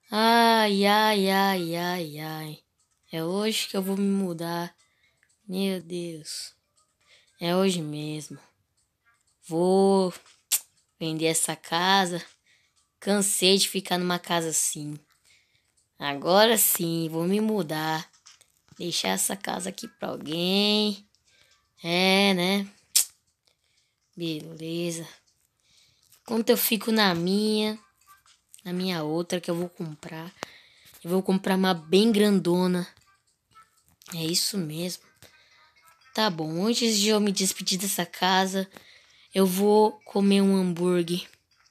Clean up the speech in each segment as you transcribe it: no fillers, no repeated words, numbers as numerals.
Ai, ai, ai, ai, ai. É hoje que eu vou me mudar. Meu Deus. É hoje mesmo. Vou vender essa casa. Cansei de ficar numa casa assim. Agora sim, vou me mudar. Deixar essa casa aqui pra alguém. É, né? Beleza. Enquanto eu fico na minha outra que eu vou comprar. Eu vou comprar uma bem grandona. É isso mesmo. Tá bom, antes de eu me despedir dessa casa, eu vou comer um hambúrguer.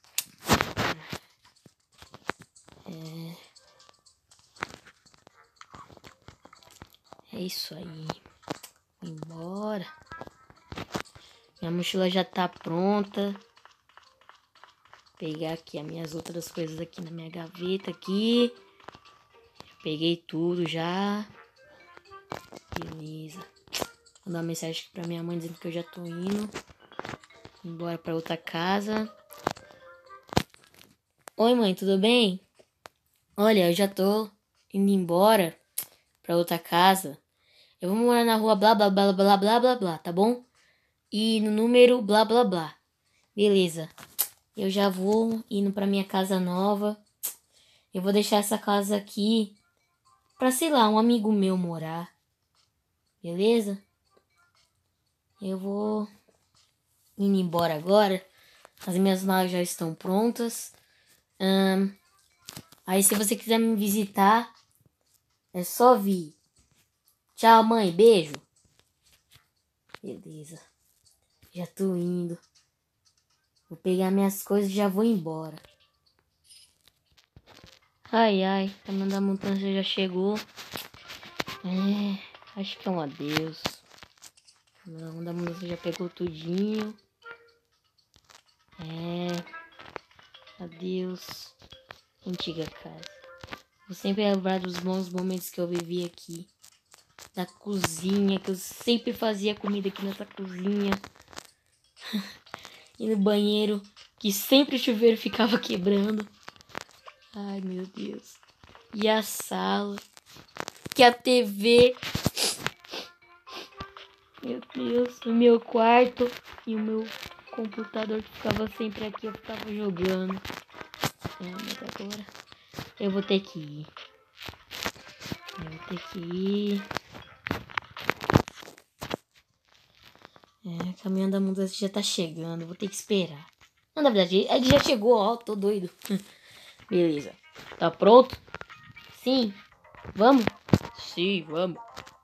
É isso aí. Vou embora. Minha mochila já tá pronta. Vou pegar aqui as minhas outras coisas aqui na minha gaveta aqui. Peguei tudo já. Beleza. Vou dar uma mensagem aqui pra minha mãe dizendo que eu já tô indo. Embora pra outra casa. Oi, mãe, tudo bem? Olha, eu já tô indo embora pra outra casa. Eu vou morar na rua blá blá blá blá blá blá blá, tá bom? E no número blá blá blá. Beleza. Eu já vou indo pra minha casa nova. Eu vou deixar essa casa aqui pra, sei lá, um amigo meu morar. Beleza? Eu vou indo embora agora. As minhas malas já estão prontas. Aí se você quiser me visitar, é só vir. Tchau, mãe. Beijo. Beleza. Já tô indo. Vou pegar minhas coisas e já vou embora. Ai, ai. A caminhão da mudança já chegou. Acho que é um adeus. Não, da mudança já pegou tudinho. Adeus. Antiga casa. Vou sempre lembrar dos bons momentos que eu vivi aqui. Da cozinha, que eu sempre fazia comida aqui nessa cozinha. E no banheiro, que sempre o chuveiro ficava quebrando. Ai, meu Deus. E a sala. Que a TV. Meu Deus. O meu quarto. E o meu computador que ficava sempre aqui. Eu ficava jogando. Mas agora eu vou ter que ir. A caminhão da mudança já tá chegando. Vou ter que esperar. Não, na verdade, ele já chegou, ó. Tô doido. Beleza. Tá pronto? Sim. Vamos? Sim, vamos.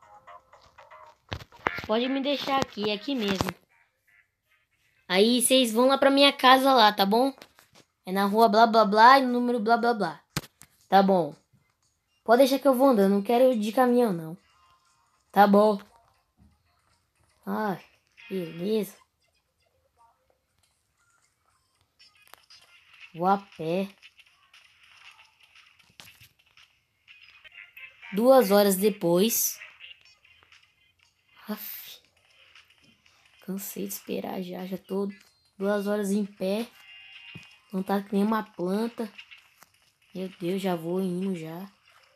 Pode me deixar aqui, aqui mesmo. Aí vocês vão lá pra minha casa lá, tá bom? É na rua blá blá blá e no número blá blá blá. Tá bom. Pode deixar que eu vou andando, não quero ir de caminhão não. Tá bom. Ai, beleza. Vou a pé. 2 horas depois. Aff, cansei de esperar já. Já tô 2 horas em pé. Não tá que nem uma planta. Meu Deus, já vou indo já.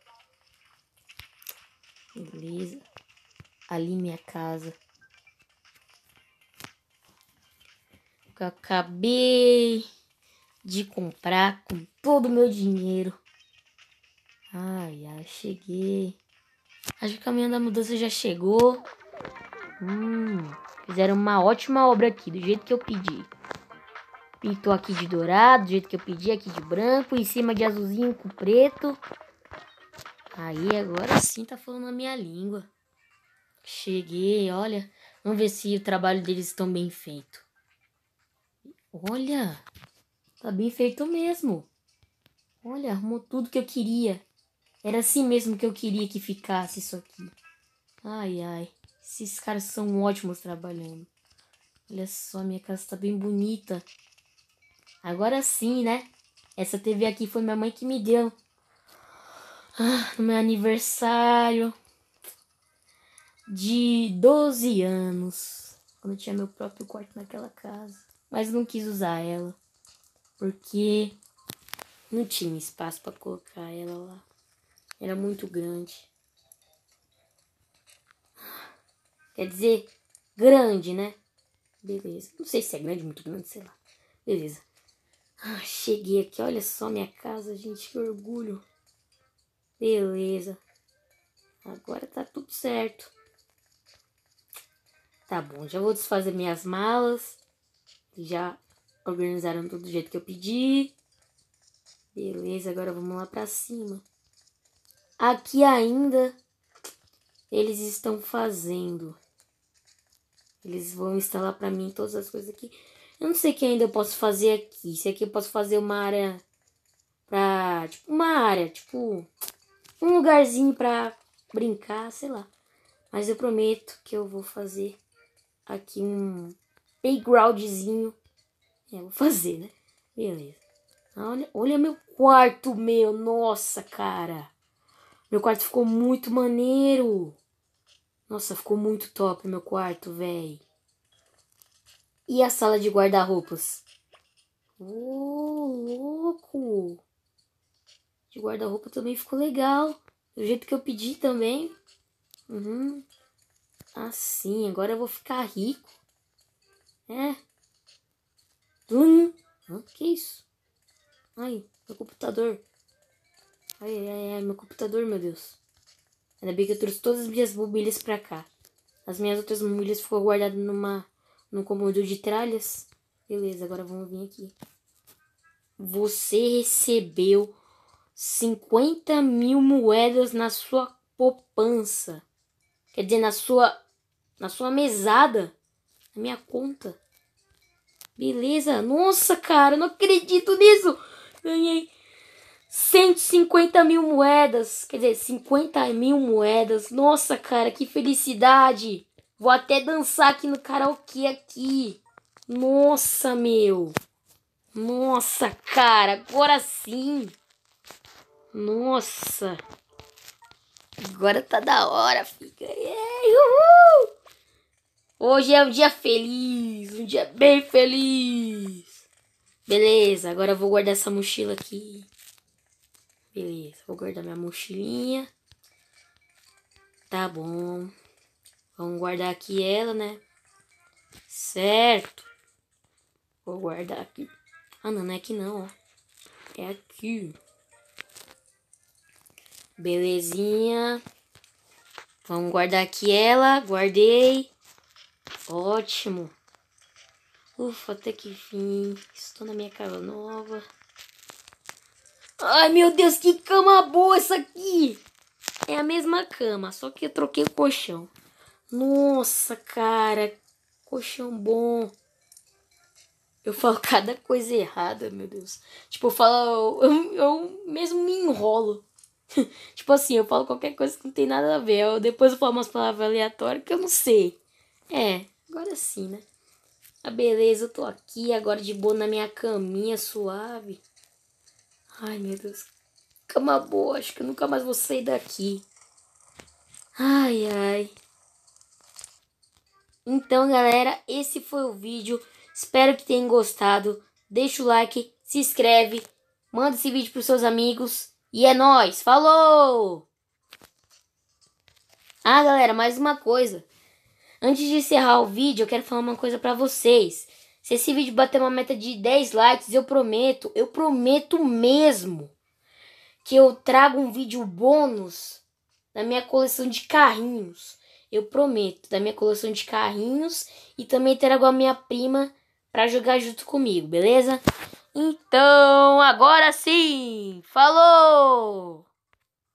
Beleza. Ali minha casa. Que eu acabei de comprar com todo o meu dinheiro. Ai, ai, cheguei. Acho que o caminhão da mudança já chegou. Fizeram uma ótima obra aqui, do jeito que eu pedi. Pintou aqui de dourado, do jeito que eu pedi, aqui de branco, em cima de azulzinho com preto. Aí, agora sim tá falando a minha língua. Cheguei, olha. Vamos ver se o trabalho deles estão bem feito. Olha, tá bem feito mesmo. Olha, arrumou tudo que eu queria. Era assim mesmo que eu queria que ficasse isso aqui. Ai, ai. Esses caras são ótimos trabalhando. Olha só, minha casa tá bem bonita. Agora sim, né? Essa TV aqui foi minha mãe que me deu. No meu aniversário de 12 anos. Quando eu tinha meu próprio quarto naquela casa. Mas não quis usar ela. Porque Não tinha espaço pra colocar ela lá. Era muito grande. Quer dizer, grande, né? Beleza. Não sei se é grande, muito grande, sei lá. Beleza. Cheguei aqui. Olha só minha casa, gente. Que orgulho. Beleza. Agora tá tudo certo. Tá bom, já vou desfazer minhas malas. Já organizaram tudo do jeito que eu pedi. Beleza, agora vamos lá pra cima. Aqui ainda eles estão fazendo. Eles vão instalar pra mim todas as coisas aqui. Eu não sei o que ainda eu posso fazer aqui. Se aqui eu posso fazer uma área pra... Tipo, uma área, tipo... Um lugarzinho pra brincar, sei lá. Mas eu prometo que eu vou fazer aqui um playgroundzinho. Vou fazer, né? Beleza. Olha meu quarto, meu. Nossa, cara. Meu quarto ficou muito maneiro. Nossa, ficou muito top meu quarto, véi. E a sala de guarda-roupas? Louco. De guarda-roupa também ficou legal. Do jeito que eu pedi também. Assim, agora eu vou ficar rico. Que isso? Ai, meu computador. Ai, meu computador, meu Deus. Ainda bem que eu trouxe todas as minhas mobílias pra cá. As minhas outras mobílias ficou guardadas num cômodo de tralhas. Beleza, agora vamos vir aqui. Você recebeu 50.000 moedas na sua poupança. Quer dizer, na sua mesada. Na minha conta. Beleza. Nossa, cara, eu não acredito nisso. Ganhei 150.000 moedas. Quer dizer, 50.000 moedas. Nossa, cara, que felicidade. Vou até dançar aqui no karaokê aqui. Nossa, meu. Nossa, cara, agora sim. Nossa. Agora tá da hora, fica. Uhul. Hoje é um dia feliz. Um dia bem feliz. Beleza, agora eu vou guardar essa mochila aqui. Beleza, vou guardar minha mochilinha. Tá bom. Vamos guardar aqui ela, né? Certo. Vou guardar aqui. Ah, não, não é aqui não, ó. É aqui. Belezinha. Vamos guardar aqui ela. Guardei. Ótimo. Ufa, até que fim. Estou na minha casa nova. Ai, meu Deus, que cama boa essa aqui. É a mesma cama, só que eu troquei o colchão. Nossa, cara. Colchão bom. Eu falo cada coisa errada, meu Deus. Tipo, eu falo... Eu mesmo me enrolo. Tipo assim, eu falo qualquer coisa que não tem nada a ver. Depois eu falo umas palavras aleatórias que eu não sei. Agora sim, né? Beleza, eu tô aqui agora de boa na minha caminha suave. Ai, meu Deus. Cama boa, acho que eu nunca mais vou sair daqui. Ai, ai. Então, galera, esse foi o vídeo. Espero que tenham gostado. Deixa o like, se inscreve, manda esse vídeo pros seus amigos. E é nóis, falou! Galera, mais uma coisa. Antes de encerrar o vídeo, eu quero falar uma coisa pra vocês. Se esse vídeo bater uma meta de 10 likes, eu prometo mesmo, que eu trago um vídeo bônus da minha coleção de carrinhos. Eu prometo, da minha coleção de carrinhos. E também trago a minha prima pra jogar junto comigo, beleza? Então, agora sim! Falou!